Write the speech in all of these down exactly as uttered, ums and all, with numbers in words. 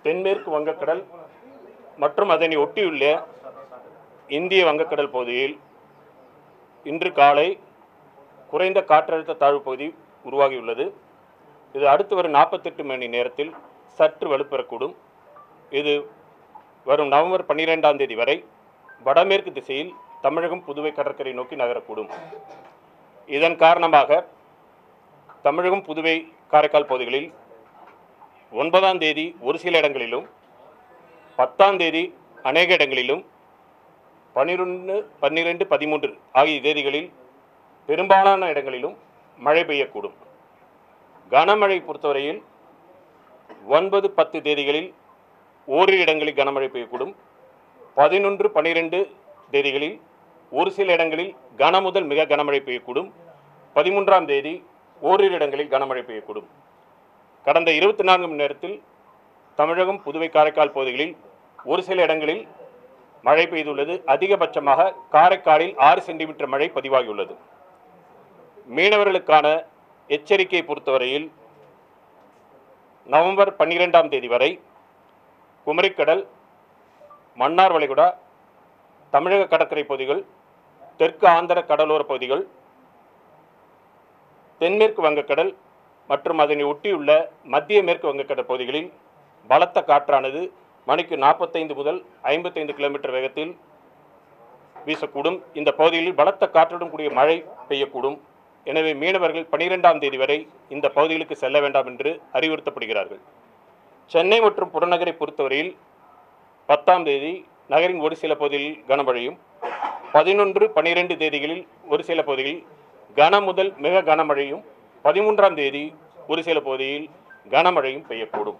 தென்மேற்கு வங்கக்கடல் மற்றும் அதனை ஒட்டியுள்ள இந்திய வங்கக்கடல் பகுதியில் இன்று காலை குறைந்த காற்றழுத்த தாழ்வு பகுதி உருவாகியுள்ளது. இது அடுத்து வரும் நாற்பத்தெட்டு மணி நேரத்தில் சற்று வலுப்பெறக்கூடும். இது வரும் நவம்பர் பன்னிரெண்டாம் தேதி வரை வடமேற்கு திசையில் தமிழகம் புதுவை கடற்கரை நோக்கி நகரக்கூடும். இதன் காரணமாக தமிழகம் புதுவை காரைக்கால் பகுதிகளில் ஒன்பதாம் தேதி ஒரு சில இடங்களிலும் பத்தாம் தேதி அநேக இடங்களிலும் பனிரெண்டு பன்னிரெண்டு பதிமூன்று ஆகிய தேதிகளில் பெரும்பாலான இடங்களிலும் மழை பெய்யக்கூடும். கனமழை பொறுத்தவரையில் ஒன்பது பத்து தேதிகளில் ஓரிரு இடங்களில் கனமழை பெய்யக்கூடும். பதினொன்று பன்னிரெண்டு தேதிகளில் ஒரு சில இடங்களில் கன முதல் மிக கனமழை பெய்யக்கூடும். பதிமூன்றாம் தேதி ஓரிரு இடங்களில் கனமழை பெய்யக்கூடும். கடந்த இருபத்தி நான்கு மணி நேரத்தில் தமிழகம் புதுவை காரைக்கால் பகுதிகளில் ஒரு சில இடங்களில் மழை பெய்துள்ளது. அதிகபட்சமாக காரைக்காலில் ஆறு சென்டிமீட்டர் மழை பதிவாகியுள்ளது. மீனவர்களுக்கான எச்சரிக்கை பொறுத்தவரையில் நவம்பர் பன்னிரெண்டாம் தேதி வரை குமரிக்கடல், மன்னார் வளைகுடா, தமிழக கடற்கரை பகுதிகள், தெற்கு ஆந்திர கடலோர பகுதிகள், தென்மேற்கு வங்கக்கடல் மற்றும் அதனை ஒட்டியுள்ள மத்திய மேற்கு வங்கக்கடல் பகுதிகளில் பலத்த காற்றானது மணிக்கு நாற்பத்தைந்து முதல் ஐம்பத்தைந்து கிலோமீட்டர் வேகத்தில் வீசக்கூடும். இந்த பகுதிகளில் பலத்த காற்றுடன் கூடிய மழை பெய்யக்கூடும். எனவே மீனவர்கள் பன்னிரெண்டாம் தேதி வரை இந்த பகுதிகளுக்கு செல்ல வேண்டாம் என்று அறிவுறுத்தப்படுகிறார்கள். சென்னை மற்றும் புறநகரை பொறுத்தவரையில் பத்தாம் தேதி நகரின் ஒரு சில பகுதிகளில் கனமழையும், பதினொன்று பன்னிரெண்டு தேதிகளில் ஒரு சில பகுதிகளில் கன முதல் மிக கனமழையும், பதிமூன்றாம் தேதி ஒரு சில பகுதியில் கனமழையும் பெய்யக்கூடும்.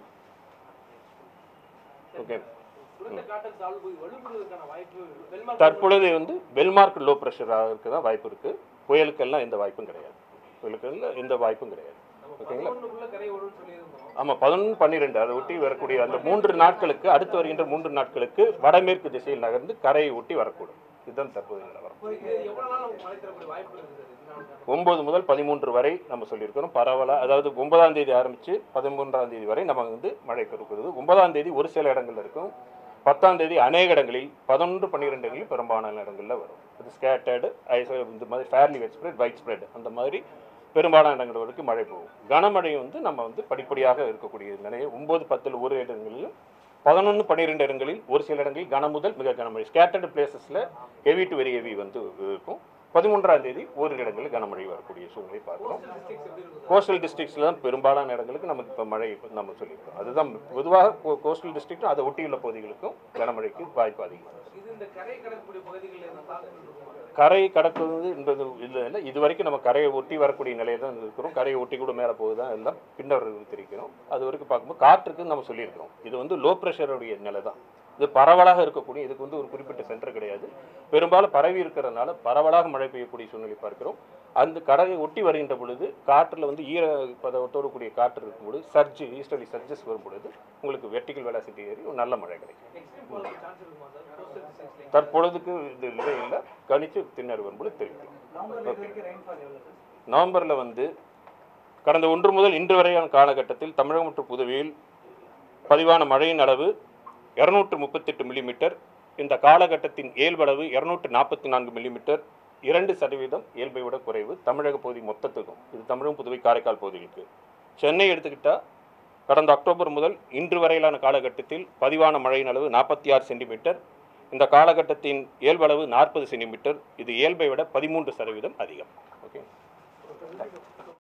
ஓகே, தற்பொழுது வந்து பெல்மார்க் லோ ப்ரெஷராக தான் வாய்ப்பு இருக்கு. புயலுக்கெல்லாம் எந்த வாய்ப்பும் கிடையாது. புயலுக்கெல்லாம் எந்த வாய்ப்பும் கிடையாது. ஓகேங்களா? ஆமாம், பதினொன்று பன்னிரெண்டு அதை ஒட்டி வரக்கூடிய அந்த மூன்று நாட்களுக்கு அடுத்து வருகின்ற மூன்று நாட்களுக்கு வடமேற்கு திசையில் நகர்ந்து கரையை ஒட்டி வரக்கூடும். இதுதான் தற்போது நிலவரம். ஒன்பது முதல் பதிமூன்று வரை நம்ம சொல்லியிருக்கிறோம். பரவலாக அதாவது ஒன்பதாம் தேதி ஆரம்பித்து பதிமூன்றாம் தேதி வரை நம்ம வந்து மழை கொடுக்குறது. ஒன்பதாம் தேதி ஒரு சில இடங்கள் இருக்கும். பத்தாம் தேதி அநேக இடங்களில், பதினொன்று பன்னிரெண்டு இடங்களில் பெரும்பாலான இடங்களில் வரும். இது ஸ்கேட்டர்டு ஐசோ இந்த மாதிரி fairly widespread, widespread அந்த மாதிரி பெரும்பாலான இடங்கள் வரைக்கும் மழை போகும். கனமழை வந்து நம்ம வந்து படிப்படியாக இருக்கக்கூடிய நிலையை ஒன்பது பத்தில் ஒரு இடங்களிலும், பதினொன்று பன்னிரெண்டு இடங்களில் ஒரு சில இடங்களில் கன முதல் மிக கனமழை ஸ்கேட்டர்டு பிளேசஸில் ஹெவி டு வெரி ஹெவி வந்து இருக்கும். பதிமூன்றாம் தேதி ஓரிரு இடங்களில் கனமழை வரக்கூடிய சூழ்நிலை பார்க்குறோம். கோஸ்டல் டிஸ்ட்ரிக்ஸில் தான் பெரும்பாலான இடங்களுக்கு நமக்கு இப்போ மழை நம்ம சொல்லியிருக்கோம். அதுதான் பொதுவாக கோஸ்டல் டிஸ்ட்ரிக்டும் அதை ஒட்டியுள்ள பகுதிகளுக்கும் கனமழைக்கு வாய்ப்பு அதிகம். கரை கடக்குவது என்பது இல்லை இல்லை இது வரைக்கும் நம்ம கரையை ஒட்டி வரக்கூடிய நிலையை தான் இருக்கிறோம். கரையை ஒட்டி கூட மேலே போகுது தான் எல்லாம் பின்னர் தெரிவிக்கிறோம். அது வரைக்கும் பார்க்கும்போது காற்றுக்கு நம்ம சொல்லியிருக்கிறோம். இது வந்து லோ ப்ரெஷருடைய நிலை தான். இது பரவலாக இருக்கக்கூடிய, இதுக்கு வந்து ஒரு குறிப்பிட்ட சென்டர் கிடையாது. பெரும்பாலும் பரவி இருக்கிறதுனால பரவலாக மழை பெய்யக்கூடிய சூழ்நிலை பார்க்கிறோம். அந்த கரையை ஒட்டி வருகின்ற பொழுது காற்றில் வந்து ஈர பதத்தோடு கூடிய காற்று இருக்கும்போது சர்ஜ் ஈஸ்டர்லி சர்ஜஸ் வரும் பொழுது உங்களுக்கு வெர்டிகல் வெலாசிட்டி ஏறி ஒரு நல்ல மழை கிடைக்கும். தற்பொழுதுக்கு இது இல்லை இல்லை கணிச்சு பின்னர் வரும்போது தெரிவிக்கலாம். ஓகே, நவம்பரில் வந்து கடந்த ஒன்று முதல் இன்று வரையான காலகட்டத்தில் தமிழகம் மற்றும் புதுவையில் பதிவான மழையின் அளவு இருநூற்று முப்பத்தெட்டு மில்லிமீட்டர். இந்த காலகட்டத்தின் இயல்பளவு இருநூற்று நாற்பத்தி நான்கு மில்லிமீட்டர், இரண்டு சதவீதம் இயல்பை விட குறைவு தமிழக பகுதி மொத்தத்துக்கும். இது தமிழகம் புதுவை காரைக்கால் பகுதிகளுக்கு. சென்னை எடுத்துக்கிட்டால் கடந்த அக்டோபர் முதல் இன்று வரையிலான காலகட்டத்தில் பதிவான மழையின் அளவு நாற்பத்தி ஆறு சென்டிமீட்டர். இந்த காலகட்டத்தின் இயல்பளவு நாற்பது சென்டிமீட்டர். இது இயல்பை விட பதிமூன்று சதவீதம் அதிகம். ஓகே.